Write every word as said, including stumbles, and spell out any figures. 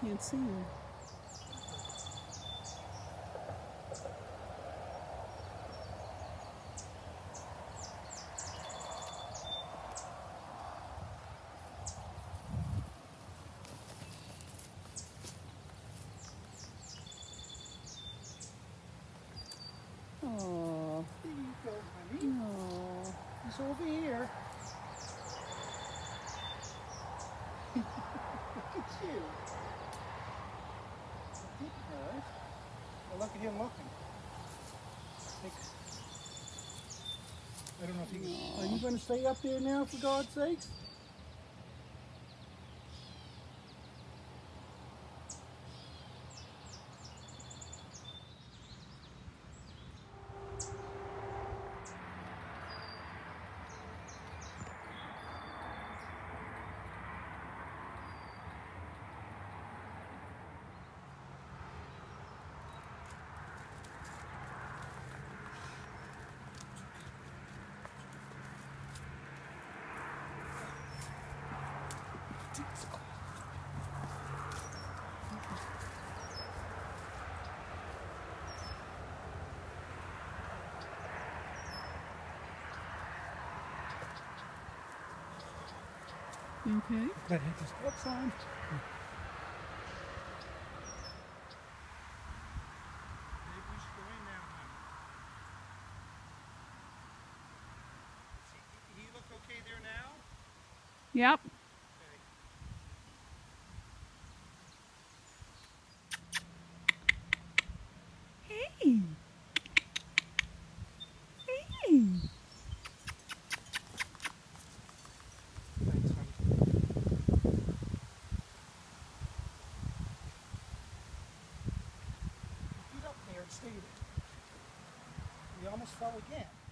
can't see him. Oh, there you go, honey. no. He's over here. Look at you. It didn't hurt. Well, look at him looking. Think, I don't know if you can. Are you going to stay up there now, for God's sakes? You okay? That hit the stop sign. Maybe we should go in now, honey. He, he look okay there now? Yep. Okay. Hey. Hey. Thanks, honey. Get up there and stay there. We almost fell again.